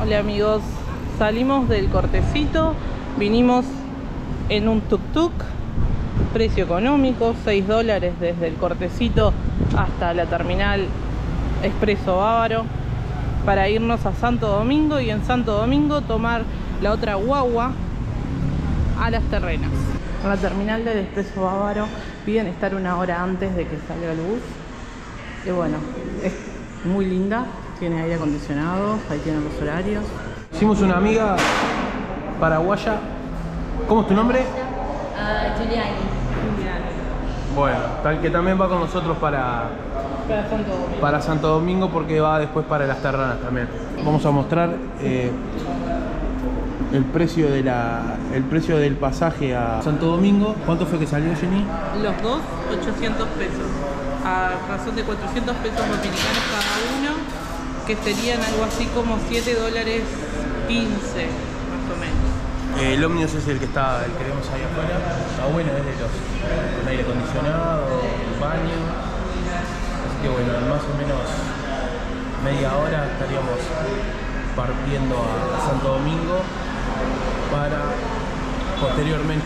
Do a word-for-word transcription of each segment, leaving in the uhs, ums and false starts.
Hola amigos, salimos del cortecito, vinimos en un tuk-tuk, precio económico, seis dólares desde el cortecito hasta la terminal Expreso Bávaro, para irnos a Santo Domingo y en Santo Domingo tomar la otra guagua a Las Terrenas. En la terminal del Expreso Bávaro piden estar una hora antes de que salga el bus. Y bueno, es muy linda, tiene aire acondicionado, ahí tienen los horarios. Hicimos una amiga paraguaya. ¿Cómo es tu nombre? Uh, Giuliani. Bueno, tal que también va con nosotros para, Para Santo Domingo. para Santo Domingo, porque va después para Las Terrenas también. Vamos a mostrar eh, el precio de la, el precio del pasaje a Santo Domingo. ¿Cuánto fue que salió, Jenny? Los dos, ochocientos pesos. A razón de cuatrocientos pesos dominicanos cada uno, que serían algo así como siete dólares quince, más o menos. Eh, el ómnibus es el que está, el que vemos ahí afuera. Está bueno, es de los con aire acondicionado, baño. Así que bueno, en más o menos media hora estaríamos partiendo a Santo Domingo para posteriormente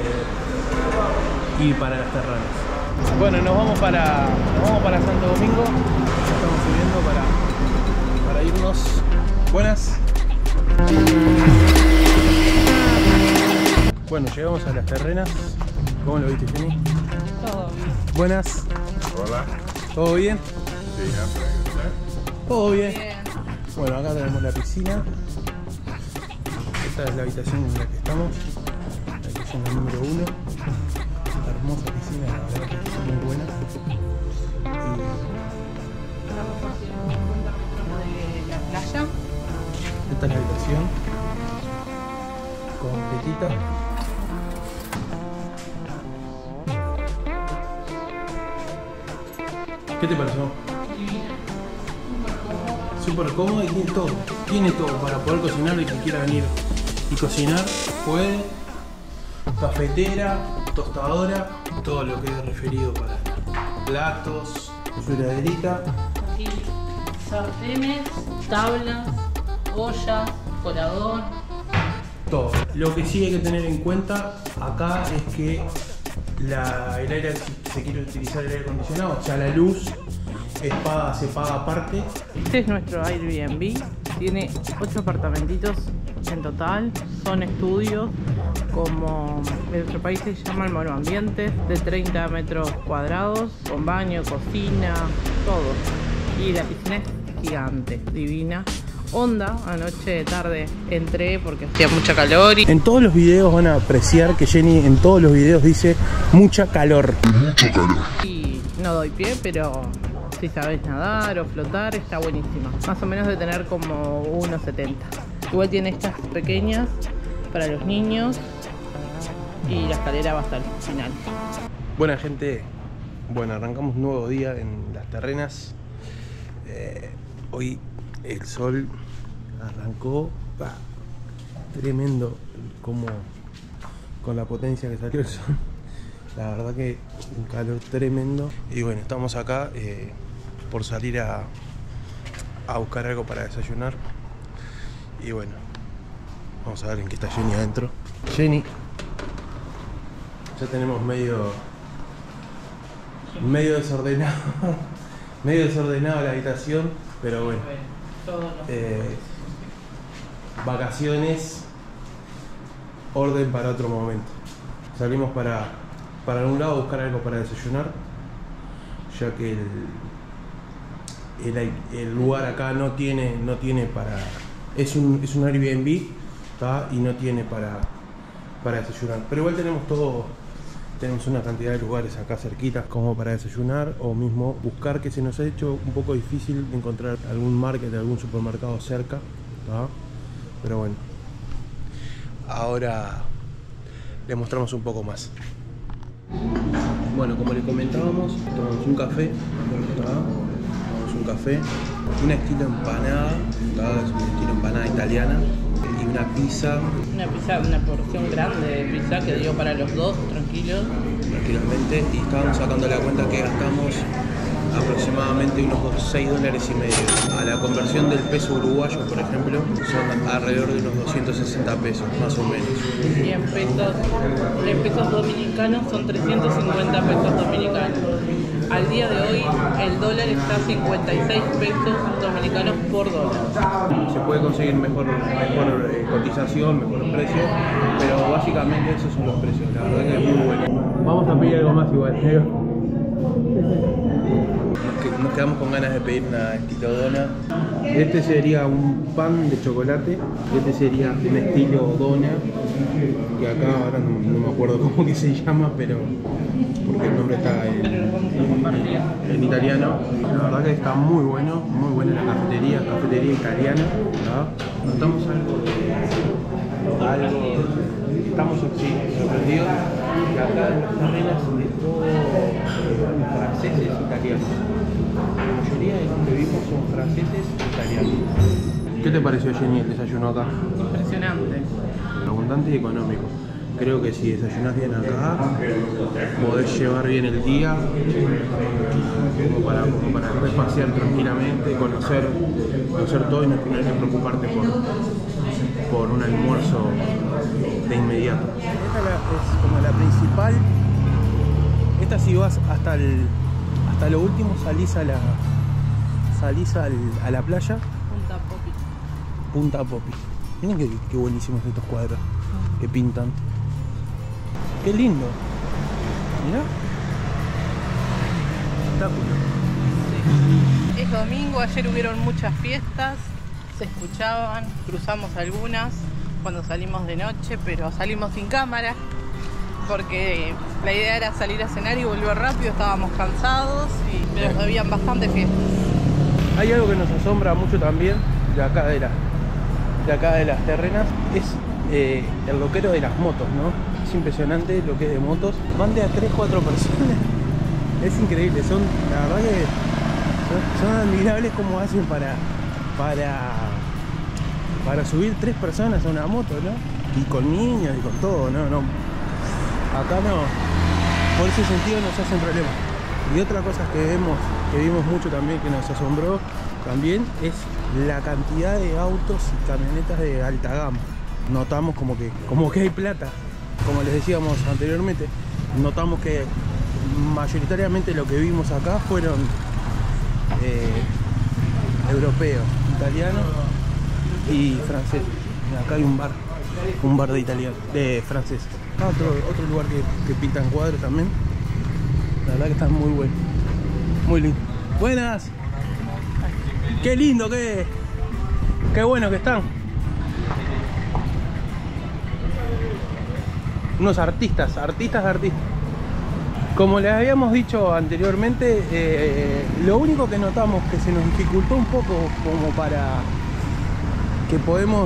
ir para Las Terrenas. Bueno, nos vamos para, nos vamos para Santo Domingo. Ya estamos subiendo para, para irnos. Buenas. Bueno, llegamos a Las Terrenas. ¿Cómo lo viste, Jenny? Todo bien. Buenas. Hola. ¿Todo bien? Sí, ya. Todo bien. Bien. Bueno, acá tenemos la piscina. Esta es la habitación en la que estamos. La habitación número uno. Una hermosa piscina, la verdad que es muy buena. Estamos a ciento cincuenta metros de la playa. Y esta es la habitación. Completita. ¿Qué te pareció? Súper cómodo y tiene todo. Tiene todo para poder cocinar. El que quiera venir y cocinar puede. Cafetera, tostadora, todo lo que es referido para platos, su heladerita. Aquí, sartenes, tablas, ollas, colador. Todo. Lo que sí hay que tener en cuenta acá es que la, el aire, si se quiere utilizar el aire acondicionado, o sea, la luz es paga, se paga aparte. Este es nuestro Airbnb, tiene ocho apartamentitos en total, son estudios, como en nuestro país se llaman monoambientes, de treinta metros cuadrados, con baño, cocina, todo. Y la piscina es gigante, divina. Onda, anoche, tarde, entré porque hacía mucha calor. Y... En todos los videos van a apreciar que Jenny en todos los videos dice mucha calor. Mucho calor. y no doy pie, pero si sabes nadar o flotar, está buenísima. Más o menos de tener como uno setenta. Igual tiene estas pequeñas para los niños y la escalera va hasta el final. Buena gente, bueno, arrancamos un nuevo día en Las Terrenas. Eh, hoy el sol arrancó, bah, tremendo como con la potencia que salió el sol. La verdad que un calor tremendo. Y bueno, estamos acá eh, por salir a, a buscar algo para desayunar. Y bueno, vamos a ver en qué está Jenny adentro. Jenny, ya tenemos medio medio desordenado medio desordenado la habitación, pero bueno, eh, vacaciones, orden para otro momento. Salimos para para algún lado a buscar algo para desayunar, ya que el, el, el lugar acá no tiene no tiene para es un es un Airbnb, ¿tá? Y no tiene para para desayunar, pero igual tenemos todo. Tenemos una cantidad de lugares acá cerquita como para desayunar, o mismo buscar, que se nos ha hecho un poco difícil encontrar algún market, algún supermercado cerca, ¿tá? Pero bueno, ahora les mostramos un poco más. Bueno, como les comentábamos, tomamos un café, ¿tá? Tomamos un café, una estilo empanada, ¿tá? Es un estilo empanada italiana, y una pizza. Una pizza, una porción grande de pizza que dio para los dos, tranquilos. Tranquilamente, y estábamos sacando la cuenta que gastamos aproximadamente unos seis dólares y medio. A la conversión del peso uruguayo, por ejemplo, son alrededor de unos doscientos sesenta pesos, más o menos. Y en pesos, en pesos dominicanos son trescientos cincuenta pesos dominicanos. Al día de hoy el dólar está a cincuenta y seis pesos dominicanos por dólar. Se puede conseguir mejor, mejor eh, cotización, mejor precio, pero básicamente esos son los precios. La verdad que es muy bueno. Vamos a pedir algo más igual. Nos quedamos con ganas de pedir una estilo dona. Este sería un pan de chocolate. Este sería un estilo dona, que acá ahora no, no me acuerdo cómo que se llama, pero porque el nombre está en, en, en italiano. La verdad que está muy bueno, muy buena la cafetería, cafetería italiana, ¿verdad? Notamos algo de, algo, estamos sí, sorprendidos, que acá en las terrenas es todo franceses e italianos. La mayoría de los que vimos son franceses e italianos. ¿Qué te pareció, Jenny, el desayuno acá? Impresionante. Abundante y económico. Creo que si desayunás bien acá, podés llevar bien el día, como para, como para después pasear tranquilamente, conocer, conocer todo y no tener que preocuparte por, por un almuerzo de inmediato. Esta es como la principal. Esta, si vas hasta el, hasta lo último, salís a la, salís al, a la playa. Punta Popi. Punta Popi. Miren qué, qué buenísimos estos cuadros que pintan. Qué lindo. Mirá. Espectáculo. Sí. Es domingo, ayer hubieron muchas fiestas, se escuchaban, cruzamos algunas cuando salimos de noche, pero salimos sin cámara porque la idea era salir a cenar y volver rápido, estábamos cansados, y, pero habían bastante fiestas. Hay algo que nos asombra mucho también de acá de, la, de, acá de las terrenas, es eh, el loquero de las motos, ¿no? Es impresionante lo que es de motos. Van de a tres, cuatro personas. Es increíble, son, la verdad que son, son admirables como hacen para, para, para subir tres personas a una moto, ¿no? Y con niños y con todo, ¿no? no Acá no, por ese sentido nos hacen problema. Y otra cosa que vemos, que vimos mucho también, que nos asombró también, es la cantidad de autos y camionetas de alta gama. Notamos como que, como que hay plata, como les decíamos anteriormente. Notamos que mayoritariamente lo que vimos acá fueron eh, europeos, italianos y franceses. Acá hay un bar, un bar de italiano, de franceses. Acá otro, otro lugar que, que pintan cuadros también. La verdad que están muy buenos, muy lindo. Buenas. Qué lindo, qué, qué bueno que están. Unos artistas, artistas, artistas. Como les habíamos dicho anteriormente, eh, lo único que notamos que se nos dificultó un poco como para que podemos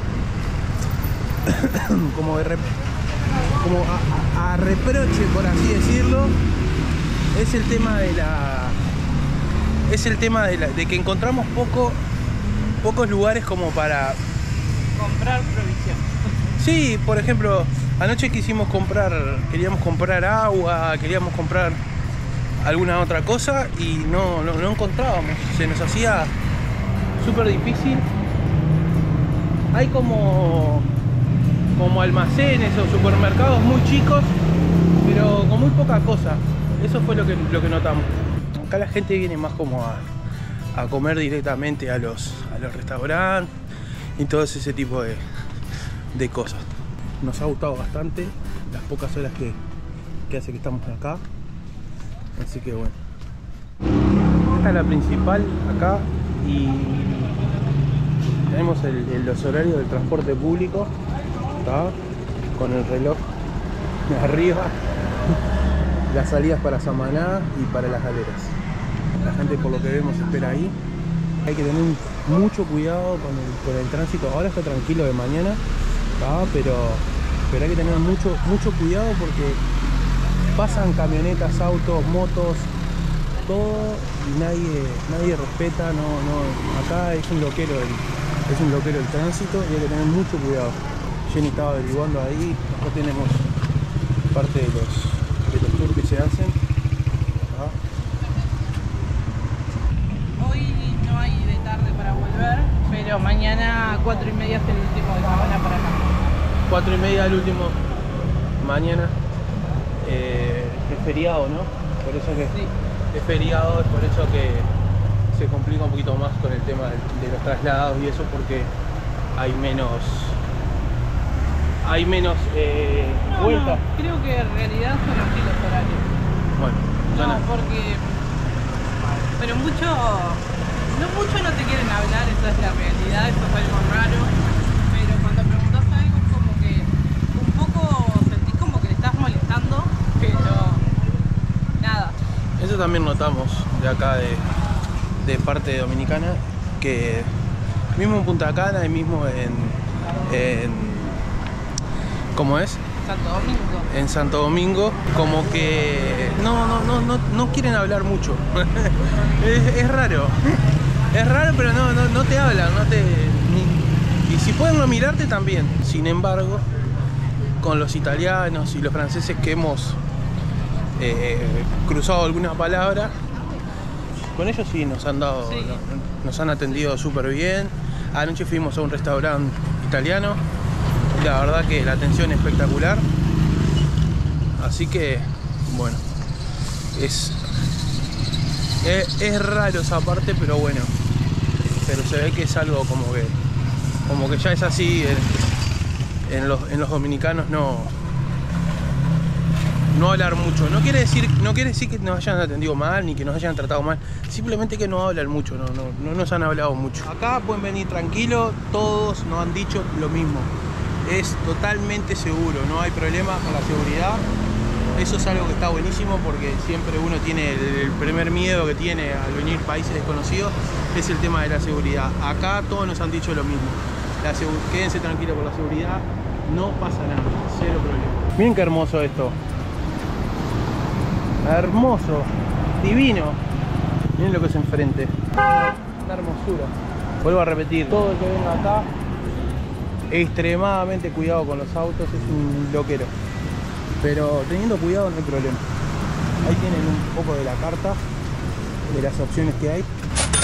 como, de rep, como a, a reproche, por así decirlo, es el tema de la es el tema de, la, de que encontramos poco pocos lugares como para comprar provisión. Sí, por ejemplo, anoche quisimos comprar, queríamos comprar agua, queríamos comprar alguna otra cosa y no, no, no encontrábamos, se nos hacía súper difícil. Hay como, como almacenes o supermercados muy chicos, pero con muy poca cosa. Eso fue lo que, lo que notamos. Acá la gente viene más como a, a comer directamente a los, a los restaurantes y todo ese tipo de, de cosas. Nos ha gustado bastante las pocas horas que, que hace que estamos acá, así que bueno. Esta es la principal acá y tenemos el, el, los horarios del transporte público, ¿tá? Con el reloj de arriba, las salidas para Samaná y para las galeras. La gente, por lo que vemos, espera ahí. Hay que tener mucho cuidado con el, con el tránsito. Ahora está tranquilo de mañana, ¿tá? pero, pero hay que tener mucho, mucho cuidado porque pasan camionetas, autos, motos, todo y nadie, nadie respeta. No, no, acá es un loquero el, es un loquero el tránsito y hay que tener mucho cuidado. Jenny estaba averiguando ahí. Acá tenemos parte de los, de los tours que se hacen, ¿tá? volver, pero mañana a cuatro y media es el último de semana para acá. cuatro y media el último. Mañana. Eh, es feriado, ¿no? Por eso que Sí. es feriado, es por eso que se complica un poquito más con el tema de, de los traslados y eso, porque hay menos hay menos eh, No, vueltas. no, creo que en realidad son así los horarios. Bueno, No, Ana, porque... Pero mucho... No mucho no te quieren hablar, esa es la realidad, eso es algo raro. Pero cuando preguntas algo es como que un poco sentís como que le estás molestando, pero nada. eso también notamos de acá de, de parte dominicana, que mismo en Punta Cana y mismo en, en ¿cómo es? Santo Domingo. En Santo Domingo, como que no, no, no, no, no quieren hablar mucho. es, es raro. Es raro, pero no, no, no te hablan, no te. Ni, y si pueden no mirarte también. Sin embargo, con los italianos y los franceses que hemos eh, cruzado alguna palabra, con ellos sí nos han dado, Sí. no- nos han atendido súper bien. Anoche fuimos a un restaurante italiano. La verdad que la atención es espectacular. Así que, bueno, es, es, es raro esa parte, pero bueno. Pero se ve que es algo como que, como que ya es así. En, en, los, en los dominicanos no, no hablar mucho. No quiere decir, no quiere decir que nos hayan atendido mal ni que nos hayan tratado mal. Simplemente que no hablan mucho, no, no, no nos han hablado mucho. Acá pueden venir tranquilos, todos nos han dicho lo mismo. Es totalmente seguro, no hay problema con la seguridad. Eso es algo que está buenísimo, porque siempre uno tiene el, el primer miedo que tiene al venir a países desconocidos, es el tema de la seguridad. Acá todos nos han dicho lo mismo. La segu- quédense tranquilos por la seguridad, no pasa nada, cero problema. Miren qué hermoso esto. Hermoso, divino. Miren lo que es enfrente. Una hermosura. Vuelvo a repetir, todo el que venga acá, extremadamente cuidado con los autos, es un loquero. Pero teniendo cuidado no hay problema. Ahí tienen un poco de la carta, de las opciones que hay.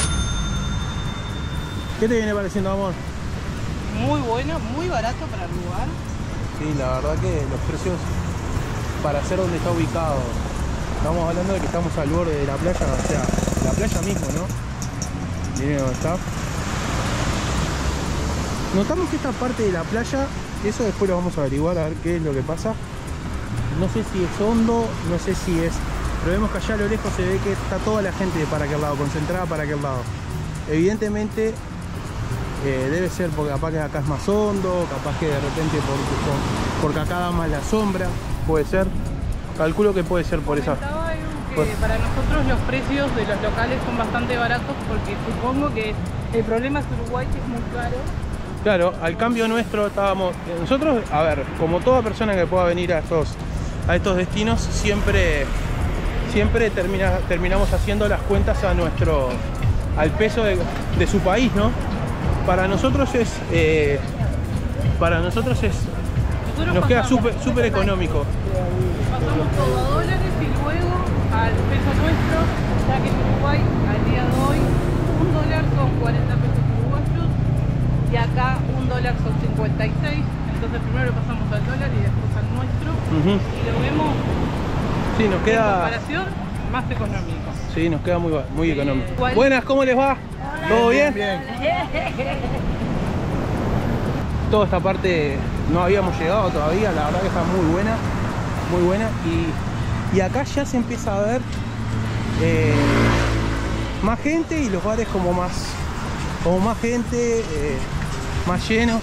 ¿Qué te viene pareciendo, amor? Muy bueno, muy barato para el lugar. Sí, la verdad que los precios, para ser donde está ubicado, estamos hablando de que estamos al borde de la playa, o sea, la playa mismo, ¿no? Miren dónde está. Notamos que esta parte de la playa, eso después lo vamos a averiguar a ver qué es lo que pasa. No sé si es hondo, no sé si es... Pero vemos que allá a lo lejos se ve que está toda la gente para aquel lado, concentrada para aquel lado. Evidentemente eh, debe ser porque capaz que acá es más hondo, capaz que de repente por, porque acá da más la sombra, puede ser. Calculo que puede ser por esa... Comentaba Edu que por- para nosotros los precios de los locales son bastante baratos, porque supongo que el problema es Uruguay, que es muy caro. Claro, al cambio nuestro estábamos... Nosotros, a ver, como toda persona que pueda venir a estos, a estos destinos, siempre, siempre termina, terminamos haciendo las cuentas a nuestro, al peso de, de su país, ¿no? Para nosotros es... Eh, para nosotros es... Nosotros Nos queda pasamos- súper súper económico. Pasamos todo a dólares y luego al peso nuestro, ya que en Uruguay, al día de hoy, un dólar son cuarenta pesos uruguayos y acá un dólar son cincuenta y seis. Entonces primero pasamos al dólar y después al nuestro. Ujú. Y lo vemos Sí, nos en queda... comparación más económico. Sí, nos queda muy, ba- muy Sí, económico. ¿cuál? Buenas, ¿cómo les va? ¿Todo bien? Toda esta parte no habíamos llegado todavía, la verdad que está muy buena, muy buena. Y, y acá ya se empieza a ver eh, más gente y los bares como más, como más gente, eh, más llenos.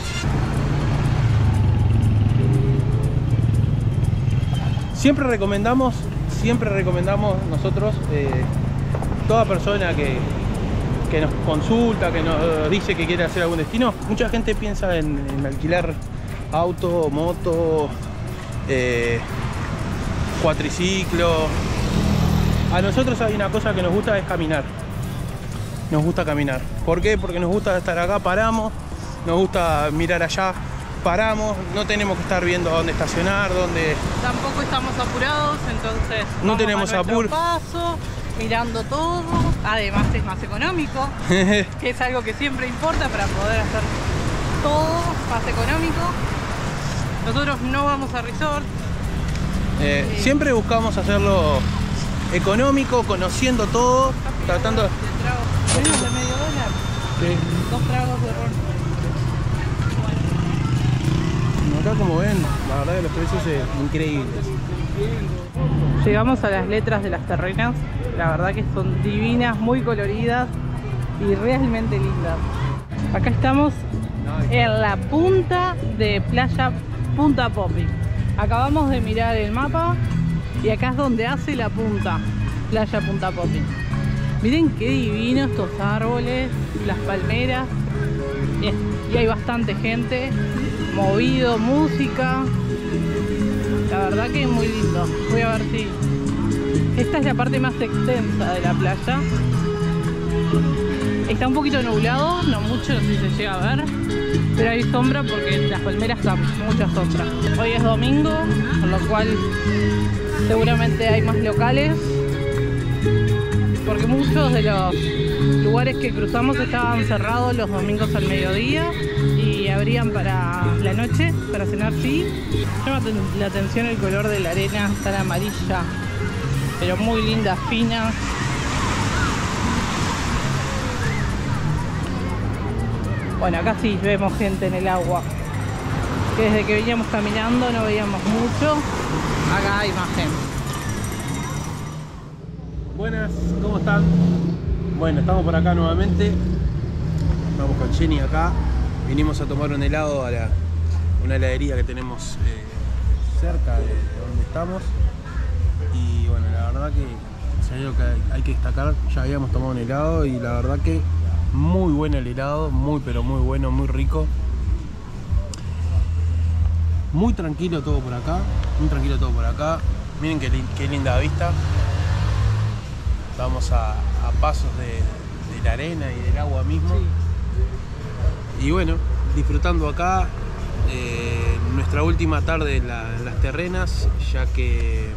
Siempre recomendamos, siempre recomendamos nosotros, eh, toda persona que, que nos consulta, que nos dice que quiere hacer algún destino, mucha gente piensa en, en alquilar auto, moto, eh, cuatriciclo. A nosotros hay una cosa que nos gusta, es caminar. Nos gusta caminar. ¿Por qué? Porque nos gusta estar acá, paramos, nos gusta mirar allá, paramos, no tenemos que estar viendo dónde estacionar, dónde... Tampoco estamos apurados, entonces No vamos tenemos a nuestro apuro. paso, mirando todo, Además es más económico, que es algo que siempre importa para poder hacer todo más económico. Nosotros no vamos a resort. Eh, Sí. Siempre buscamos hacerlo económico, conociendo todo, tratando de... De trago. Tenemos de medio dólar, Sí. dos tragos de ron. Acá como ven, la verdad que los precios son increíbles. Llegamos a las letras de las terrenas, la verdad que son divinas, muy coloridas y realmente lindas. Acá estamos en la punta de playa Punta Popi. Acabamos de mirar el mapa y acá es donde hace la punta, playa Punta Popi. Miren qué divinos estos árboles, las palmeras, y hay bastante gente, movido, música. La verdad que es muy lindo. Voy a ver si... Esta es la parte más extensa de la playa. Está un poquito nublado, no mucho, no sé si se llega a ver, pero hay sombra porque las palmeras dan mucha sombra. Hoy es domingo, con lo cual seguramente hay más locales, porque muchos de los lugares que cruzamos estaban cerrados los domingos al mediodía y abrían para la noche, para cenar sí. Llama la atención el color de la arena, tan amarilla, pero muy linda, fina. Bueno, acá sí vemos gente en el agua, que desde que veníamos caminando no veíamos mucho. Acá hay más gente. Buenas, ¿cómo están? Bueno, estamos por acá nuevamente. Vamos con Jenny acá. Vinimos a tomar un helado a la, una heladería que tenemos eh, cerca de donde estamos. Y bueno, la verdad que es algo que hay, hay que destacar. Ya habíamos tomado un helado y la verdad que muy bueno el helado, muy pero muy bueno, muy rico. Muy tranquilo todo por acá, muy tranquilo todo por acá. Miren qué, qué linda vista. Estamos a, a pasos de, de la arena y del agua mismo. Sí. Y bueno, disfrutando acá eh, nuestra última tarde en, la, en las terrenas, ya que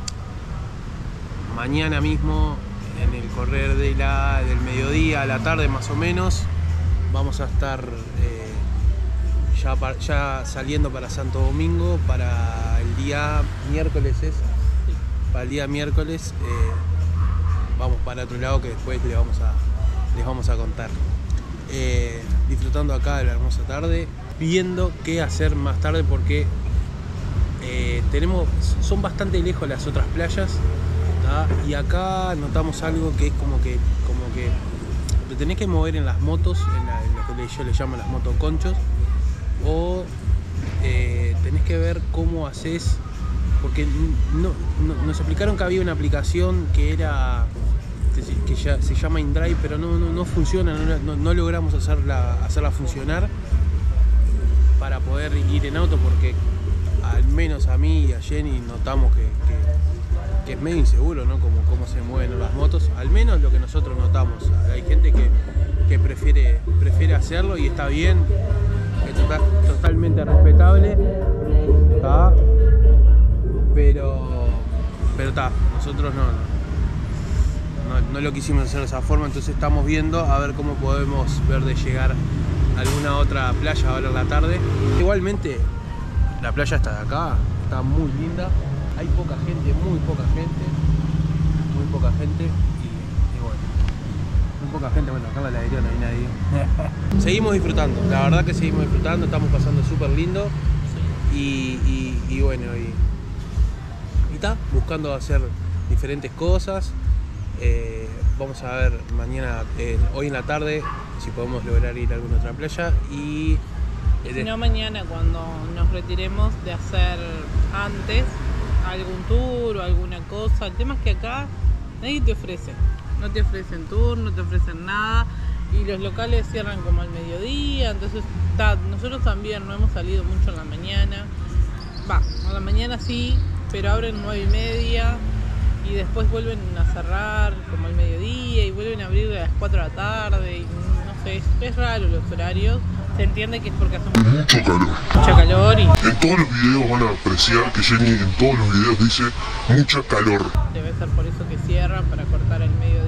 mañana mismo, en el correr de la, del mediodía a la tarde más o menos, vamos a estar eh, ya, pa, ya saliendo para Santo Domingo para el día miércoles. ¿Es? Sí. Para el día miércoles eh, vamos para otro lado que después les vamos a, les vamos a contar. Eh, disfrutando acá de la hermosa tarde, viendo qué hacer más tarde porque eh, tenemos, son bastante lejos las otras playas. Y acá notamos algo que es como que, como que te tenés que mover en las motos, en, la, en lo que yo le llamo las motoconchos, o eh, tenés que ver cómo haces, porque no, no, nos explicaron que había una aplicación que era que ya se llama InDrive, pero no, no, no funciona, no, no, no logramos hacerla, hacerla funcionar para poder ir en auto, porque al menos a mí y a Jenny notamos que, que que es medio inseguro, ¿no? Como cómo se mueven las motos, al menos lo que nosotros notamos. Hay gente que, que prefiere, prefiere hacerlo y está bien, es total, totalmente respetable, ¿tá? pero pero está, nosotros no, no, no lo quisimos hacer de esa forma, entonces estamos viendo a ver cómo podemos ver de llegar a alguna otra playa ahora en la tarde. Igualmente, la playa está de acá, está muy linda. Hay poca gente, muy poca gente, muy poca gente y, y bueno, muy poca gente, bueno, acá en la heladería no hay nadie. Seguimos disfrutando, la verdad que seguimos disfrutando, estamos pasando súper lindo y, y, y bueno, y, y está, buscando hacer diferentes cosas. Eh, vamos a ver mañana, eh, hoy en la tarde, si podemos lograr ir a alguna otra playa y... Eh, si no, mañana cuando nos retiremos de hacer antes algún tour o alguna cosa. El tema es que acá nadie te ofrece, no te ofrecen tour, no te ofrecen nada y los locales cierran como al mediodía, entonces ta, nosotros también no hemos salido mucho en la mañana, va, a la mañana sí, pero abren nueve y media y después vuelven a cerrar como al mediodía y vuelven a abrir a las cuatro de la tarde y no sé, es, es raro los horarios. Se entiende que es porque hace mucho calor. Mucho calor y... En todos los videos van a apreciar que Jenny en todos los videos dice mucha calor. Debe ser por eso que cierran, para cortar el mediodía y que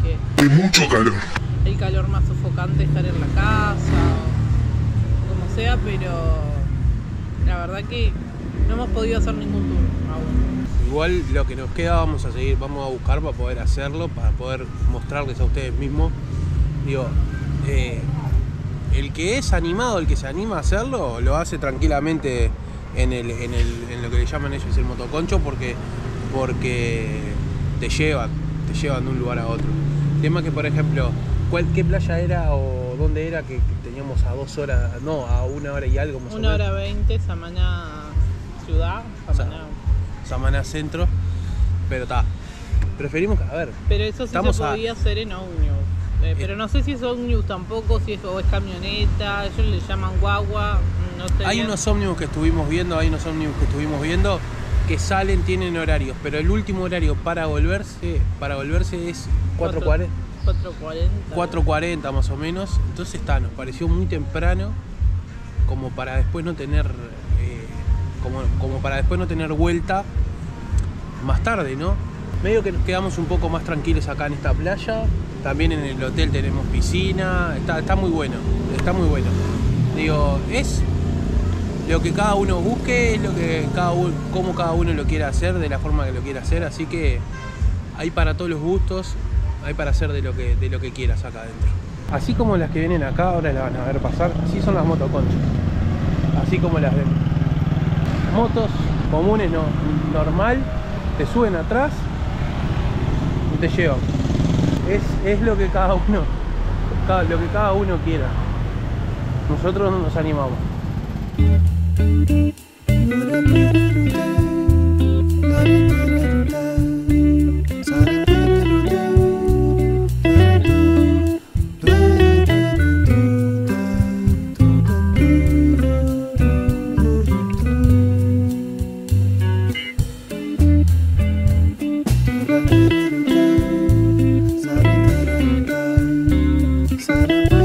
porque Hay mucho calor. el calor más sofocante es estar en la casa o como sea, pero la verdad que no hemos podido hacer ningún tour aún. Igual lo que nos queda vamos a seguir, vamos a buscar para poder hacerlo, para poder mostrarles a ustedes mismos. Digo, eh, el que es animado, el que se anima a hacerlo, lo hace tranquilamente en, el, en, el, en lo que le llaman ellos el motoconcho, porque, porque te llevan, te llevan de un lugar a otro. El tema que, por ejemplo, ¿cuál, qué playa era o dónde era que, que teníamos a dos horas, no, a una hora y algo más o Una menos? hora veinte, Samaná ciudad, Samaná. Samaná Centro, pero está. Preferimos, a ver, Pero eso sí estamos se a- podía hacer en ómnibus. Eh, pero no sé si es ómnibus tampoco, si es, o es camioneta, ellos le llaman guagua, no sé hay bien. unos ómnibus que estuvimos viendo, hay unos ómnibus que estuvimos viendo que salen, tienen horarios, pero el último horario para volverse, para volverse es cuatro cuarenta. cuatro cuarenta. cuatro cuarenta más o menos, entonces está, nos pareció muy temprano como para después no tener eh, como, como para después no tener vuelta más tarde, ¿no? Medio que nos quedamos un poco más tranquilos acá en esta playa, también en el hotel tenemos piscina, está, está muy bueno, está muy bueno. Digo, es lo que cada uno busque, es lo que cada uno, cómo cada uno lo quiera hacer, de la forma que lo quiera hacer, así que hay para todos los gustos, hay para hacer de lo que, de lo que quieras acá adentro. Así como las que vienen acá, ahora las van a ver pasar, así son las motoconchas. Así como las ven. Motos comunes, no, normal, te suben atrás y te llevan. Es, es lo que cada uno, cada, lo que cada uno quiera. Nosotros no nos animamos. Sa-da-da-da-da, sa-da-da-da-da.